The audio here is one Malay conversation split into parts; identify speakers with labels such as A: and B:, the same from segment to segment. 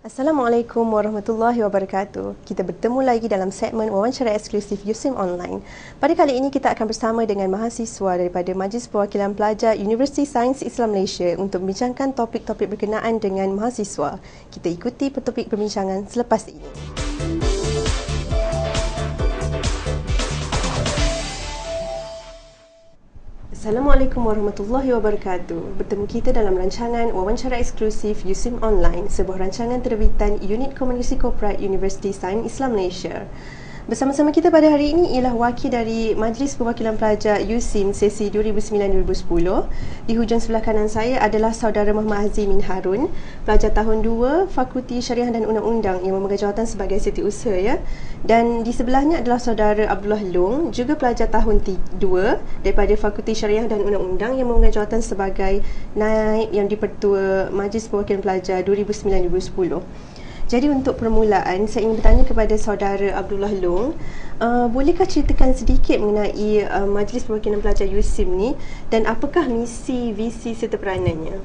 A: Assalamualaikum warahmatullahi wabarakatuh. Kita bertemu lagi dalam segmen Wawancara Eksklusif USIM Online. Pada kali ini kita akan bersama dengan mahasiswa daripada Majlis Perwakilan Pelajar Universiti Sains Islam Malaysia untuk membincangkan topik-topik berkenaan dengan mahasiswa. Kita ikuti topik perbincangan selepas ini. Assalamualaikum warahmatullahi wabarakatuh. Bertemu kita dalam rancangan Wawancara Eksklusif USIM Online, sebuah rancangan terbitan Unit Komunikasi Korporat Universiti Sains Islam Malaysia. Bersama-sama kita pada hari ini ialah wakil dari Majlis Perwakilan Pelajar USIM Sesi 2009-2010. Di hujung sebelah kanan saya adalah saudara Muhammad Azimin Harun, pelajar tahun 2 Fakulti Syariah dan Undang-Undang yang memegang jawatan sebagai setiausaha ya. Dan di sebelahnya adalah saudara Abdullah Long, juga pelajar tahun 2 daripada Fakulti Syariah dan Undang-Undang yang memegang jawatan sebagai naib yang di-Pertua Majlis Perwakilan Pelajar 2009-2010. Jadi untuk permulaan, saya ingin bertanya kepada saudara Abdullah Long, bolehkah ceritakan sedikit mengenai Majlis Perwakilan Pelajar USIM ni dan apakah misi, visi serta peranannya?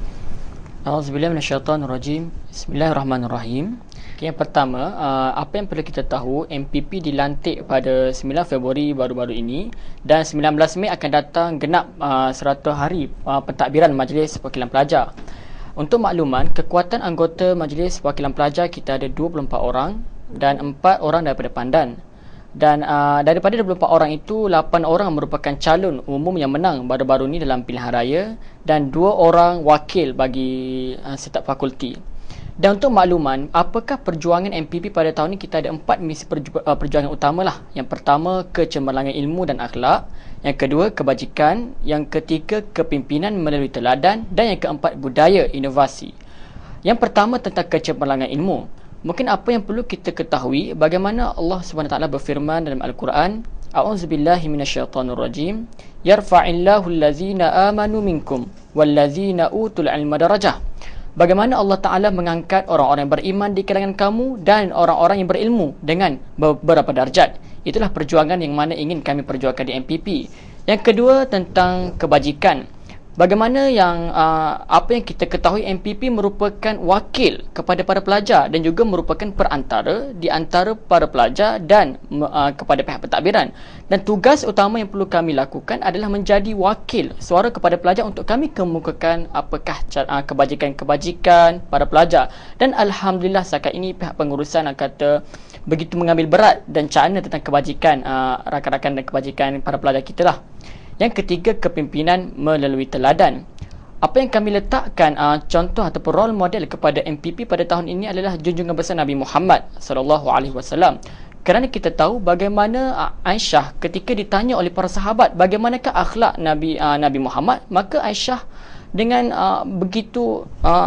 B: Auzubillahi minasyaitonirrajim. Bismillahirrahmanirrahim. Yang pertama, apa yang perlu kita tahu, MPP dilantik pada 9 Februari baru-baru ini dan 19 Mei akan datang genap 100 hari pentadbiran Majlis Perwakilan Pelajar. Untuk makluman, kekuatan anggota Majlis Perwakilan Pelajar kita ada 24 orang dan 4 orang daripada Pandan. Dan daripada 24 orang itu, 8 orang merupakan calon umum yang menang baru-baru ini dalam pilihan raya dan 2 orang wakil bagi setiap fakulti. Dan untuk makluman, apakah perjuangan MPP pada tahun ini, kita ada 4 misi perjuangan utamalah. Yang pertama, kecemerlangan ilmu dan akhlak. Yang kedua, kebajikan. Yang ketiga, kepimpinan melalui teladan. Dan yang keempat, budaya inovasi. Yang pertama tentang kecemerlangan ilmu. Mungkin apa yang perlu kita ketahui, bagaimana Allah SWT berfirman dalam Al-Quran, A'udzubillahi minasyaitonirrajim, Yarfa'illahu allazina amanu minkum wallazina utul ilma darajah. Bagaimana Allah Ta'ala mengangkat orang-orang yang beriman di kalangan kamu dan orang-orang yang berilmu dengan beberapa darjat. Itulah perjuangan yang mana ingin kami perjuangkan di MPP. Yang kedua tentang kebajikan. Bagaimana yang apa yang kita ketahui, MPP merupakan wakil kepada para pelajar dan juga merupakan perantara di antara para pelajar dan kepada pihak pentadbiran. Dan tugas utama yang perlu kami lakukan adalah menjadi wakil suara kepada pelajar untuk kami kemukakan apakah kebajikan-kebajikan para pelajar. Dan alhamdulillah setakat ini pihak pengurusan kata begitu mengambil berat dan cana tentang kebajikan rakan-rakan dan kebajikan para pelajar kita lah. Yang ketiga, kepimpinan melalui teladan. Apa yang kami letakkan contoh ataupun role model kepada MPP pada tahun ini adalah junjungan besar Nabi Muhammad SAW. Kerana kita tahu bagaimana Aisyah ketika ditanya oleh para sahabat bagaimanakah akhlak Nabi Muhammad, maka Aisyah dengan begitu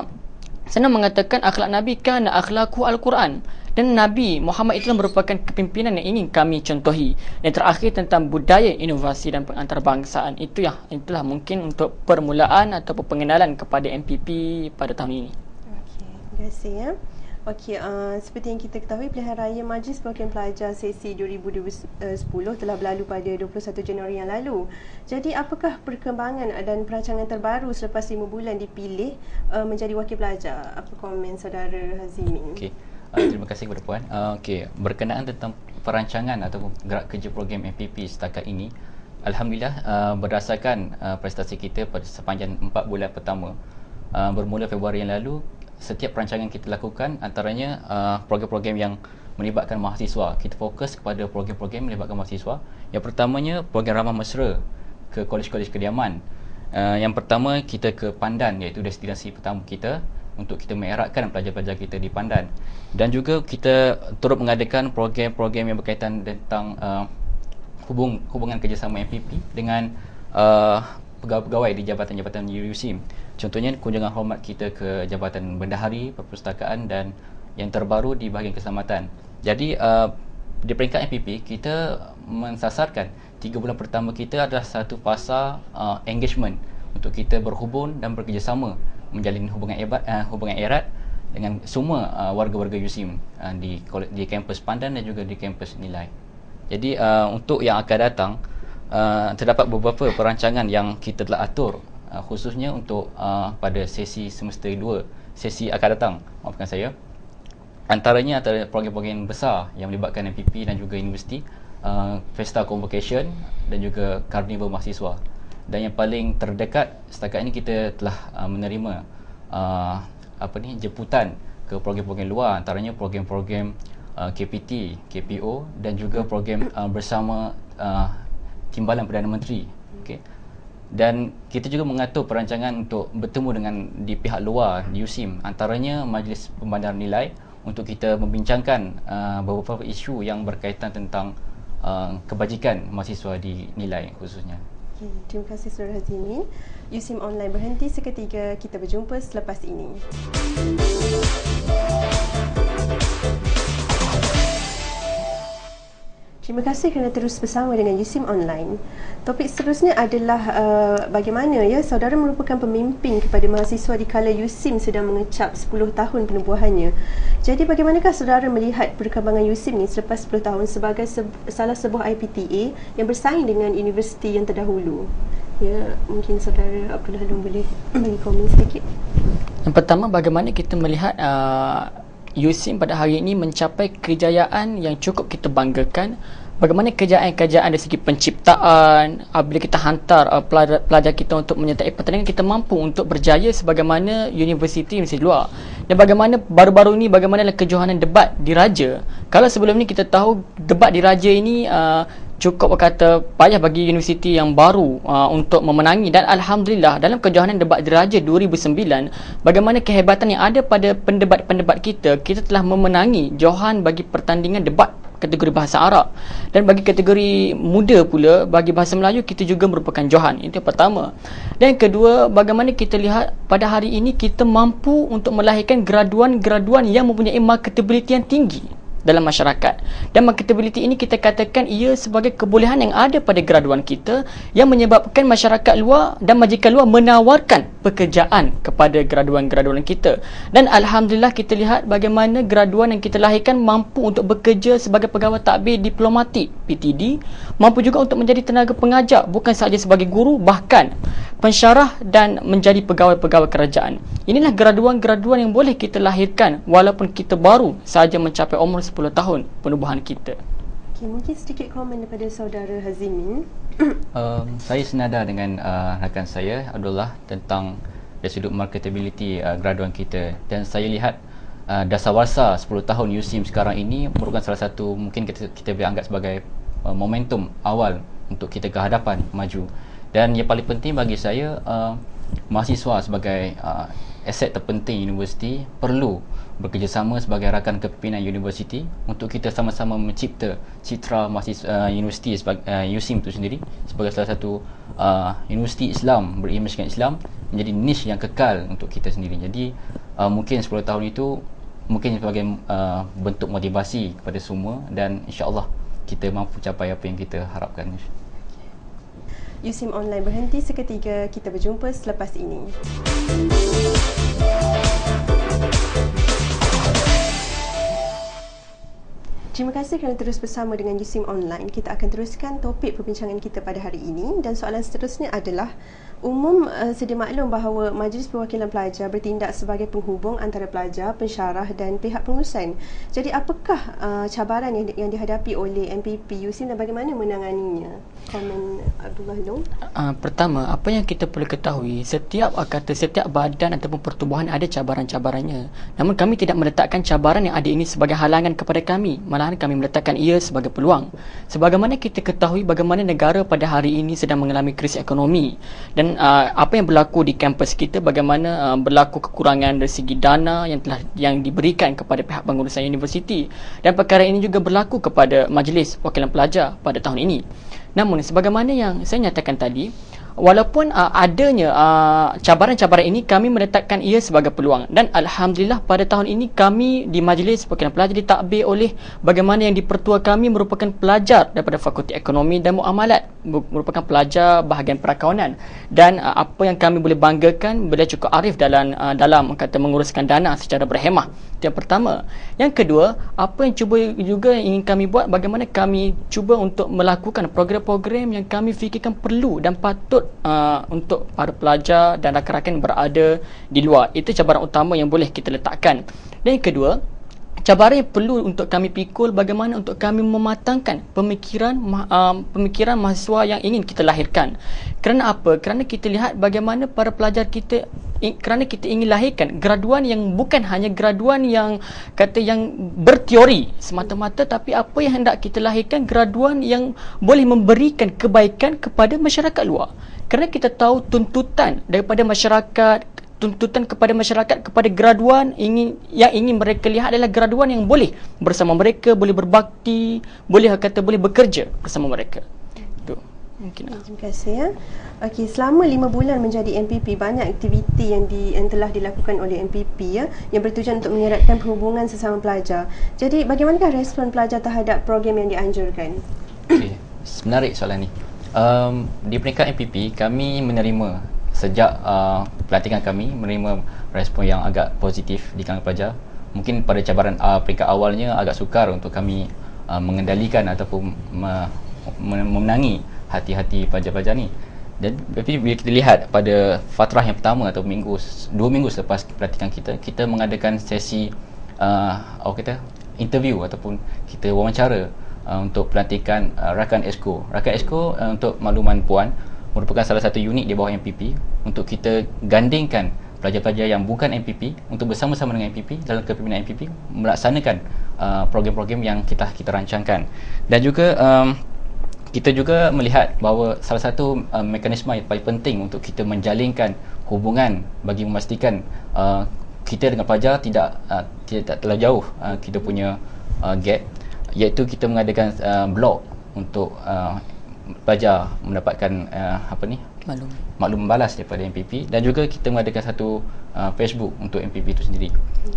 B: senang mengatakan akhlak Nabi kan akhlakku Al-Quran. Dan Nabi Muhammad itulah merupakan kepimpinan yang ingin kami contohi. Dan terakhir tentang budaya inovasi dan pengantarbangsaan. Itulah mungkin untuk permulaan ataupun pengenalan kepada MPP pada tahun ini.
A: Okey, terima kasih ya. Okey, seperti yang kita ketahui, pilihan raya Majlis Perwakilan Pelajar Sesi 2010 telah berlalu pada 21 Januari yang lalu. Jadi apakah perkembangan dan perancangan terbaru selepas 5 bulan dipilih menjadi wakil pelajar? Apa komen saudara Hazimin?
C: Okey. Terima kasih kepada Puan. Berkenaan tentang perancangan ataupun gerak kerja program MPP setakat ini, alhamdulillah berdasarkan prestasi kita pada sepanjang 4 bulan pertama bermula Februari yang lalu, setiap perancangan kita lakukan antaranya program-program yang melibatkan mahasiswa. Kita fokus kepada program-program melibatkan mahasiswa. Yang pertamanya program ramah mesra ke kolej-kolej kediaman. Yang pertama kita ke Pandan, iaitu destinasi pertama kita untuk kita mengeratkan pelajar-pelajar kita di Pandan. Dan juga kita turut mengadakan program-program yang berkaitan tentang hubungan kerjasama MPP dengan pegawai-pegawai di jabatan-jabatan USIM. Contohnya kunjungan hormat kita ke Jabatan Bendahari, Perpustakaan dan yang terbaru di bahagian keselamatan. Jadi di peringkat MPP kita mensasarkan 3 bulan pertama kita adalah satu fasa engagement untuk kita berhubung dan bekerjasama menjalin hubungan erat dengan semua warga-warga USIM di kampus Pandan dan juga di kampus Nilai. Jadi untuk yang akan datang terdapat beberapa perancangan yang kita telah atur khususnya untuk pada sesi semester 2, sesi akan datang, maafkan saya. Antaranya antara program-program besar yang melibatkan MPP dan juga universiti, Festa Convocation dan juga Karnival Mahasiswa. Dan yang paling terdekat setakat ini kita telah menerima jemputan ke program-program luar, antaranya program-program KPT, KPO dan juga program bersama Timbalan Perdana Menteri. Okay. Dan kita juga mengatur perancangan untuk bertemu dengan di pihak luar di USIM, antaranya Majlis Pembandaran Nilai, untuk kita membincangkan beberapa isu yang berkaitan tentang kebajikan mahasiswa di nilai khususnya.
A: Okay, terima kasih Saudara Hazimin. USIM Online berhenti seketika, kita berjumpa selepas ini. Terima kasih kerana terus bersama dengan USIM Online. Topik seterusnya adalah bagaimana saudara merupakan pemimpin kepada mahasiswa di kala USIM sedang mengecap 10 tahun penubuhannya. Jadi bagaimanakah saudara melihat perkembangan USIM ni selepas 10 tahun sebagai salah sebuah IPTA yang bersaing dengan universiti yang terdahulu? Ya, mungkin saudara Abdullah Long boleh bagi komen sedikit.
B: Yang pertama, bagaimana kita melihat USIM pada hari ini mencapai kejayaan yang cukup kita banggakan. Bagaimana kejayaan-kejayaan dari segi penciptaan, bila kita hantar pelajar kita untuk menyertai pertandingan, kita mampu untuk berjaya sebagaimana universiti luar. Dan bagaimana baru-baru ini, bagaimana kejohanan debat diraja. Kalau sebelum ni kita tahu debat diraja ini cukup berkata payah bagi universiti yang baru untuk memenangi, dan Alhamdulillah dalam kejohanan debat diraja 2009, bagaimana kehebatan yang ada pada pendebat-pendebat kita telah memenangi johan bagi pertandingan debat kategori bahasa Arab, dan bagi kategori muda pula bagi bahasa Melayu kita juga merupakan johan. Itu yang pertama. Dan yang kedua, bagaimana kita lihat pada hari ini kita mampu untuk melahirkan graduan-graduan yang mempunyai marketability yang tinggi dalam masyarakat. Dan marketability ini kita katakan ia sebagai kebolehan yang ada pada graduan kita yang menyebabkan masyarakat luar dan majikan luar menawarkan pekerjaan kepada graduan-graduan kita. Dan Alhamdulillah kita lihat bagaimana graduan yang kita lahirkan mampu untuk bekerja sebagai pegawai takbir diplomatik PTD, mampu juga untuk menjadi tenaga pengajar, bukan sahaja sebagai guru, bahkan pensyarah dan menjadi pegawai-pegawai kerajaan. Inilah graduan-graduan yang boleh kita lahirkan walaupun kita baru sahaja mencapai umur 10 tahun penubuhan kita.
A: Okay, mungkin sedikit komen daripada saudara Hazimin.
C: Saya senada dengan rakan saya Abdullah tentang dari sudut marketability graduan kita, dan saya lihat dasawarsa 10 tahun USIM sekarang ini merupakan salah satu, mungkin kita boleh anggap sebagai momentum awal untuk kita ke hadapan maju. Dan yang paling penting bagi saya, mahasiswa sebagai aset terpenting universiti perlu bekerjasama sebagai rakan kepimpinan universiti untuk kita sama-sama mencipta citra mahasiswa universiti USIM itu sendiri sebagai salah satu universiti Islam, berimejkan Islam, menjadi niche yang kekal untuk kita sendiri. Jadi mungkin 10 tahun itu mungkin sebagai bentuk motivasi kepada semua, dan insya-Allah kita mampu capai apa yang kita harapkan.
A: USIM Online berhenti seketika, kita berjumpa selepas ini. Terima kasih kerana terus bersama dengan USIM Online. Kita akan teruskan topik perbincangan kita pada hari ini, dan soalan seterusnya adalah sedia maklum bahawa Majlis Perwakilan Pelajar bertindak sebagai penghubung antara pelajar, pensyarah dan pihak pengurusan. Jadi apakah cabaran yang dihadapi oleh MPP USIM dan bagaimana menanganinya? Komen Abdullah Long.
B: Pertama, apa yang kita perlu ketahui, setiap badan ataupun pertubuhan ada cabaran-cabarannya. Namun kami tidak meletakkan cabaran yang ada ini sebagai halangan kepada kami, malahan kami meletakkan ia sebagai peluang. Sebagaimana kita ketahui bagaimana negara pada hari ini sedang mengalami krisis ekonomi, dan apa yang berlaku di kampus kita, bagaimana berlaku kekurangan dari segi dana yang diberikan kepada pihak pengurusan universiti, dan perkara ini juga berlaku kepada Majlis Perwakilan Pelajar pada tahun ini. Namun sebagaimana yang saya nyatakan tadi, walaupun adanya cabaran-cabaran ini, kami meletakkan ia sebagai peluang, dan Alhamdulillah pada tahun ini kami di Majlis Perwakilan Pelajar ditakbir oleh bagaimana yang dipertua kami merupakan pelajar daripada Fakulti Ekonomi dan Muamalat, merupakan pelajar bahagian perakawanan, dan apa yang kami boleh banggakan, beliau cukup arif dalam kata menguruskan dana secara berhemah. Itu yang pertama. Yang kedua, apa yang ingin kami buat, bagaimana kami cuba untuk melakukan program-program yang kami fikirkan perlu dan patut untuk para pelajar dan rakan-rakan berada di luar. Itu cabaran utama yang boleh kita letakkan. Dan yang kedua, cabaran yang perlu untuk kami pikul bagaimana untuk kami mematangkan pemikiran mahasiswa yang ingin kita lahirkan. Kerana apa? Kerana kita lihat bagaimana para pelajar kita, kerana kita ingin lahirkan graduan yang bukan hanya graduan yang berteori semata-mata, tapi apa yang hendak kita lahirkan graduan yang boleh memberikan kebaikan kepada masyarakat luar. Kerana kita tahu tuntutan kepada masyarakat kepada graduan yang ingin mereka lihat adalah graduan yang boleh bersama mereka, boleh berbakti, boleh bekerja bersama mereka. Itu mungkin.
A: Terima kasih ya. Okey, selama 5 bulan menjadi MPP, banyak aktiviti yang telah dilakukan oleh MPP ya, yang bertujuan untuk mengeratkan perhubungan sesama pelajar. Jadi bagaimanakah respon pelajar terhadap program yang dianjurkan?
C: Okey, menarik soalan ni. Di peringkat MPP, kami menerima sejak pelantikan kami menerima respon yang agak positif di kalangan pelajar. Mungkin pada cabaran peringkat awalnya agak sukar untuk kami mengendalikan ataupun memenangi hati-hati pelajar-pelajar ni. Dan tapi bila kita lihat pada fatrah yang pertama atau 2 minggu selepas pelantikan kita mengadakan sesi interview ataupun kita wawancara untuk pelantikan rakan Exco. Rakan Exco untuk makluman puan merupakan salah satu unit di bawah MPP untuk kita gandingkan pelajar-pelajar yang bukan MPP untuk bersama-sama dengan MPP dalam kepimpinan MPP melaksanakan program-program yang kita rancangkan. Dan juga kita juga melihat bahawa salah satu mekanisme yang paling penting untuk kita menjalinkan hubungan bagi memastikan kita dengan pelajar tidak terlalu jauh kita punya gap, iaitu kita mengadakan blog untuk pelajar mendapatkan maklum membalas daripada MPP, dan juga kita mengadakan satu Facebook untuk MPP itu sendiri.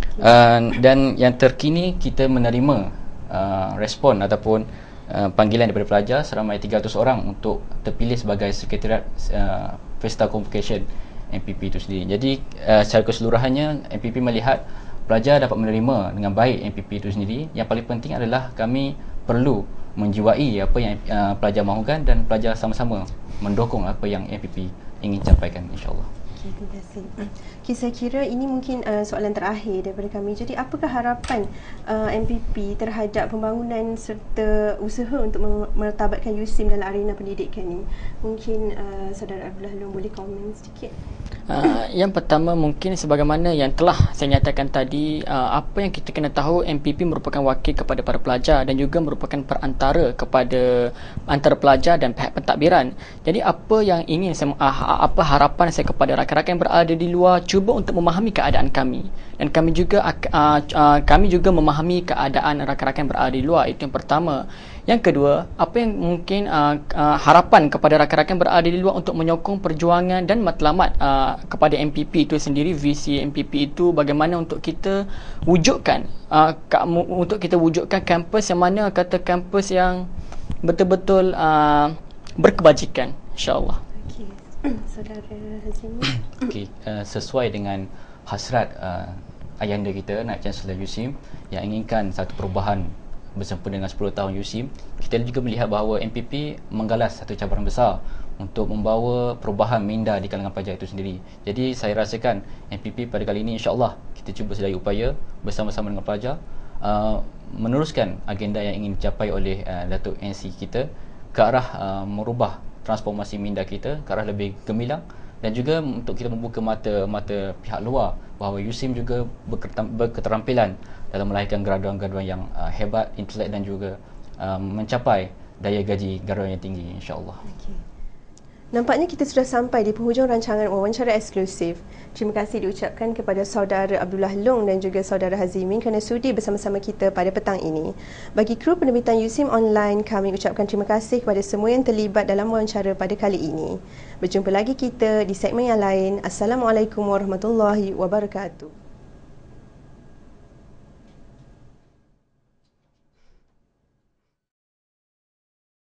C: Dan yang terkini kita menerima respon ataupun panggilan daripada pelajar seramai 300 orang untuk terpilih sebagai sekretariat Pesta Convocation MPP itu sendiri. Jadi secara keseluruhannya MPP melihat pelajar dapat menerima dengan baik MPP itu sendiri. Yang paling penting adalah kami perlu menjiwai apa yang pelajar mahukan dan pelajar sama-sama mendukung apa yang MPP ingin campaikan, insya-Allah.
A: Okay, terima kasih. Okay, saya kira ini mungkin soalan terakhir daripada kami. Jadi apakah harapan MPP terhadap pembangunan serta usaha untuk mertabatkan USIM dalam arena pendidikan ini? Mungkin Saudara Abdullah Long boleh komen sedikit.
B: Yang pertama mungkin sebagaimana yang telah saya nyatakan tadi, apa yang kita kena tahu, MPP merupakan wakil kepada para pelajar dan juga merupakan perantara kepada antara pelajar dan pihak pentadbiran. Jadi apa yang ingin apa harapan saya kepada rakan-rakan yang berada di luar, cuba untuk memahami keadaan kami, dan kami juga memahami keadaan rakan-rakan yang berada di luar. Itu yang pertama. Yang kedua, apa yang mungkin harapan kepada rakan-rakan yang berada di luar untuk menyokong perjuangan dan matlamat kepada MPP itu sendiri, visi MPP itu bagaimana untuk kita wujudkan kampus yang mana kampus yang betul-betul berkebajikan, insya-Allah.
A: Okey. Saudara Hazimi.
C: Okey, sesuai dengan hasrat ayahanda kita, Naib Chancellor USIM, yang inginkan satu perubahan bersempena dengan 10 tahun USIM, kita juga melihat bahawa MPP menggalas satu cabaran besar untuk membawa perubahan minda di kalangan pelajar itu sendiri. Jadi saya rasakan MPP pada kali ini, insya-Allah kita cuba sedaya upaya bersama-sama dengan pelajar meneruskan agenda yang ingin dicapai oleh Datuk NC kita ke arah merubah transformasi minda kita ke arah lebih gemilang, dan juga untuk kita membuka mata pihak luar bahawa USIM juga berketerampilan dalam melahirkan graduan-graduan yang hebat, intelek, dan juga mencapai daya gaji graduan yang tinggi, insya-Allah.
A: Okay. Nampaknya kita sudah sampai di penghujung rancangan wawancara eksklusif. Terima kasih diucapkan kepada Saudara Abdullah Long dan juga Saudara Hazimi kerana sudi bersama-sama kita pada petang ini. Bagi kru penerbitan USIM Online, kami ucapkan terima kasih kepada semua yang terlibat dalam wawancara pada kali ini. Berjumpa lagi kita di segmen yang lain. Assalamualaikum warahmatullahi wabarakatuh.